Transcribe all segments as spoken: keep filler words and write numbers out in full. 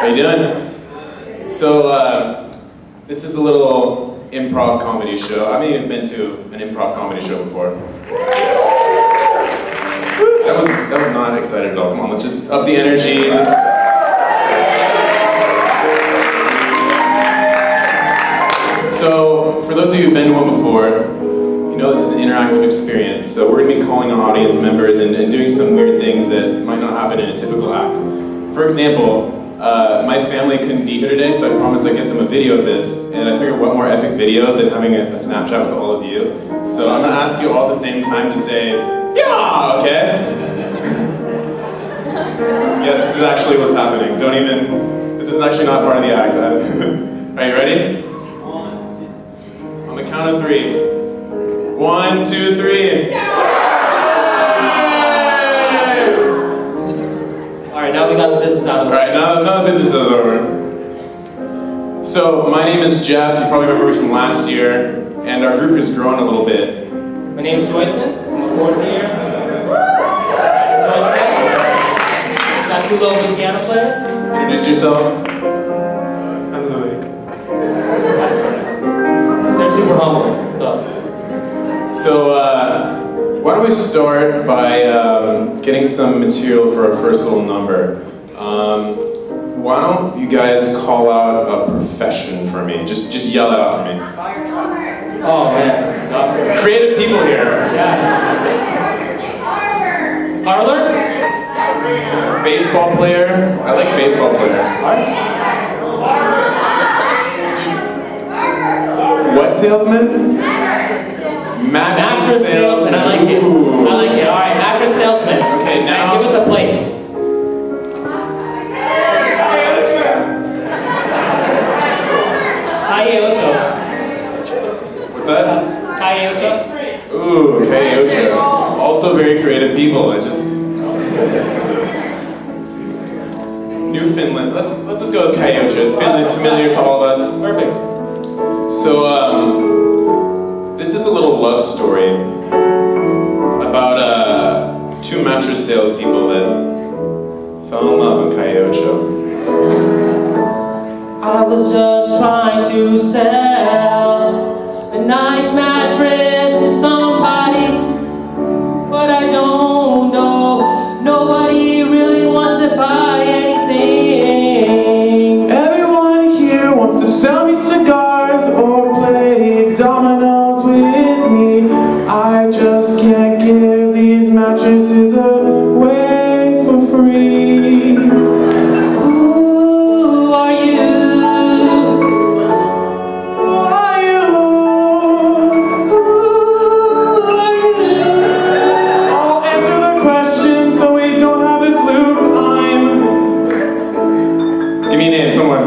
How you doing? So, uh, this is a little improv comedy show. I haven't even been to an improv comedy show before. That was, that was not excited at all. Come on, let's just up the energy. Let's... So, for those of you who've been to one before, you know this is an interactive experience. So we're going to be calling on audience members and, and doing some weird things that might not happen in a typical act. For example, uh, my family couldn't be here today, so I promised I'd get them a video of this. And I figured what more epic video than having a, a Snapchat with all of you. So I'm going to ask you all at the same time to say, yeah, okay? Yes, this is actually what's happening. Don't even, this is actually not part of the act. Are you ready? On the count of three. One, two, three. Alright, now we got the business out of the way. Alright, now, now the business is over. So, my name is Jeff. You probably remember me from last year. And our group has grown a little bit. My name is Joyson. I'm a fourth year. Got two local piano players. Introduce yourself. I'm Louis. They're super humble, so. So, uh, why don't we start by um, getting some material for our first little number. Um, why don't you guys call out a profession for me? Just, just yell it out for me. Oh man. Creative people here. Yeah. Parlor? Baseball player. I like baseball player. What salesman? Mattress, Mattress salesman. I like it. Ooh. I like it. All right, mattress salesman. Okay, now right, give us a place. Calle Ocho. What's that? Calle Ocho. Ooh, Calle Ocho. Also very creative people. I just Newfoundland. Let's let's just go with Calle Ocho. It's familiar, familiar to all of us. Perfect. So um, this is a little love story about uh, two mattress salespeople that fell in love in Calle Ocho. I was just trying to sell a nice mattress to somebody, but I don't know. Nobody really wants to buy anything. Everyone here wants to sell me cigars or play dominoes with me. I just can't give these mattresses away for free. Who are you? Who are you? Who are you? I'll answer the question so we don't have this loop. I'm... Give me a name, someone.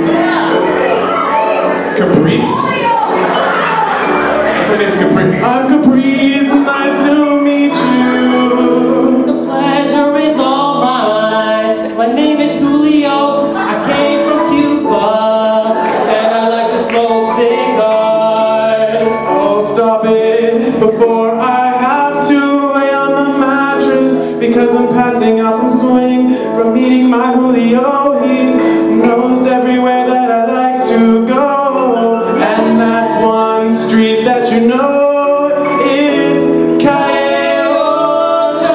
Caprice. My name's Caprice. I'm Caprice, nice to meet you. The pleasure is all mine. My name is Julio. I came from Cuba, and I like to smoke cigars. Oh, stop it before I have to lay on the mattress, because I'm passing out from swing from meeting my Julio. He knows everywhere that I like to go, and that's one street that you know. It's Calle Ocho.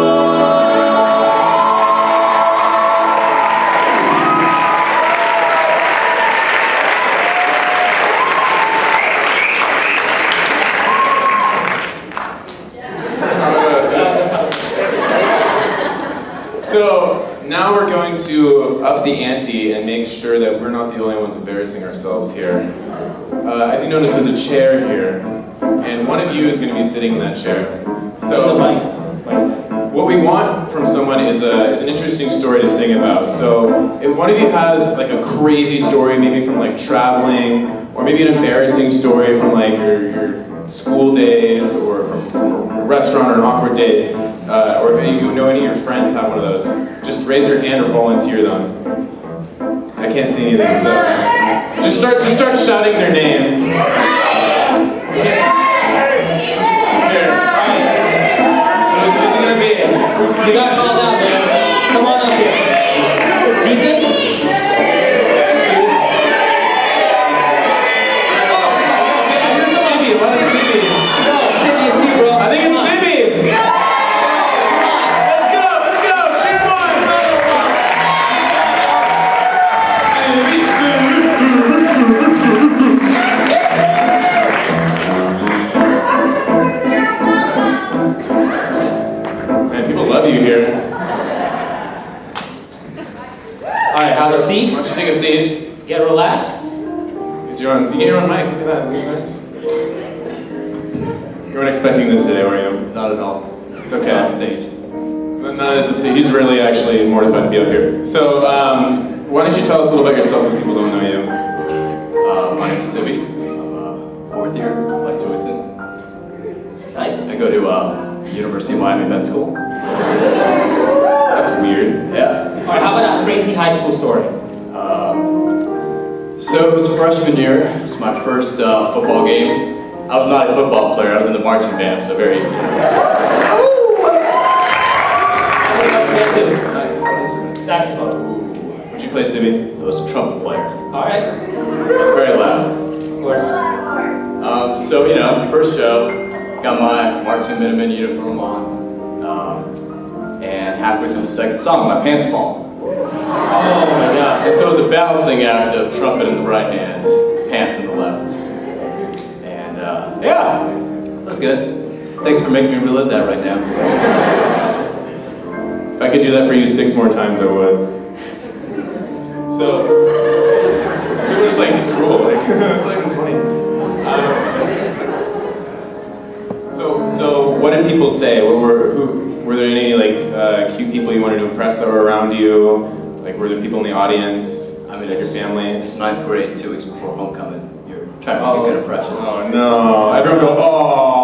So now we're going to up the ante and make sure that we're not the only ones embarrassing ourselves here. Uh, as you notice, there's a chair here, and one of you is going to be sitting in that chair. So what we want from someone is, a, is an interesting story to sing about. So if one of you has like a crazy story, maybe from like traveling, or maybe an embarrassing story from like your, your school days, or from, from a restaurant or an awkward date, uh, or if you know any of your friends have one of those, just raise your hand or volunteer them. I can't see anything, so just start just start shouting their name. Here. Who's, who's it gonna be? You got called out, man. Come on up here. Ethan? Alright, have a seat. Why don't you take a seat? Get relaxed. Is your own, you get your own mic. Look at that. Isn't this nice? You weren't expecting this today, were you? Not at all. It's okay. On stage. None of this is staged. He's really actually mortified to be up here. So, um, why don't you tell us a little about yourself if people don't know you? Uh, my name's Sibby. I'm uh, fourth year, like Joyson. Nice. I go to uh, University of Miami Med School. That's weird. Yeah. Alright, how about a crazy high school story? Uh, so it was freshman year. It's my first uh, football game. I was not a football player. I was in the marching band, so very. Nice. Saxophone. What'd you play, Sibby? I was a trumpet player. Alright. It was very loud. Of course. Um, so, you know, first show, got my marching Minutemen uniform on, um, and halfway through the second song, my pants fall. Oh my god. And so it was a balancing act of trumpet in the right hand, pants in the left. And, uh, yeah, that was good. Thanks for making me relive that right now. If I could do that for you six more times, I would. So, people are just like, he's cruel. Like, it's not even funny. Um, so, so what did people say? What were, who, were there any like uh, cute people you wanted to impress that were around you? Like, were there people in the audience? I mean, like it's, your family? It's ninth grade, two weeks before homecoming. You're trying to make Oh. a good impression. Oh no! Everyone go, oh!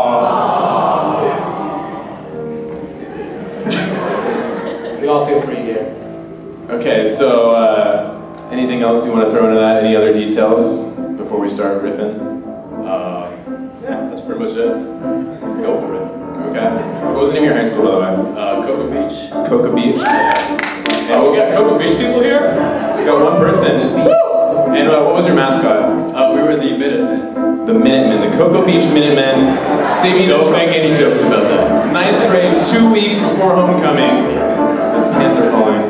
We all feel free here. Okay, so uh, anything else you want to throw into that? Any other details before we start riffing? Uh, yeah, that's pretty much it. Go for it. Okay. What was the name of your high school, by the way? Uh, Cocoa Beach. Cocoa Beach. Oh, we got Cocoa Beach people here? We got one person. And uh, what was your mascot? Uh, we were the Minutemen. The Minutemen, the Cocoa Beach Minutemen. Sibby Don't make any jokes about that. Ninth grade, two weeks before homecoming. His pants are falling.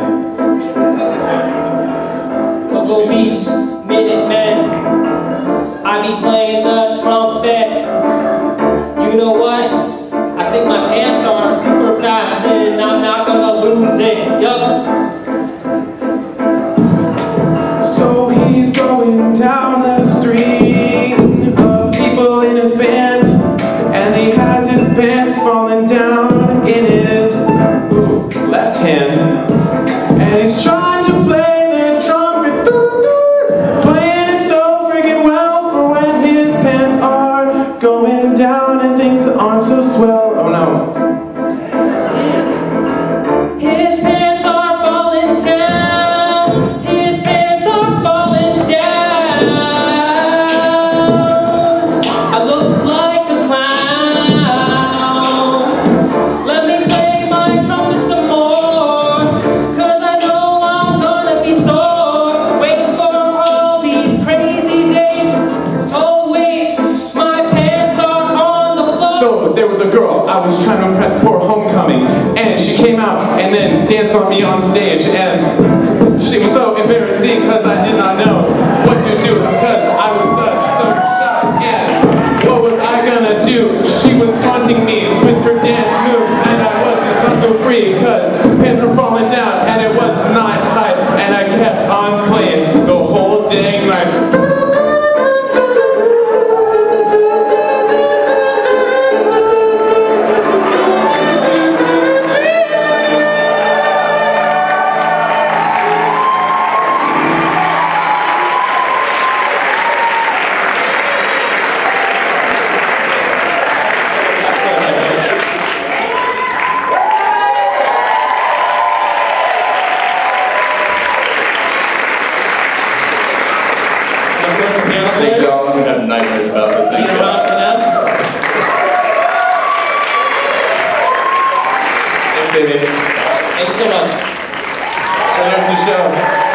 Cocoa Beach, Minutemen. I be playing the trumpet. You know what? I think my pants are super fast and I'm not gonna lose it. Yup. So he's going down the street of people in his band, and he has his pants falling down in his ooh, left hand, and he's trying to play the trumpet, playing it so freaking well for when his pants are going down and things aren't so swell. Oh no. His pants are falling down. His pants are falling down. I look like a clown. Let me play my trumpet some more, 'cause I know I'm gonna be sore, waiting for all these crazy dates. Oh wait, my pants are on the floor. So there was a girl I was trying to impress for homecoming, and she came out and then danced on me on stage, and she was so embarrassing because I did not know what to do because I was such so shy, and what was I gonna do? She was taunting me with her dance moves, and I wasn't not so free because pants were falling down and it was not tight, and I kept on playing the whole dang night. Thanks, y'all. I'm gonna have nightmares about this. Thanks, Give it y'all. up for them. Thanks, Amy. Thank you so much. So there's the show.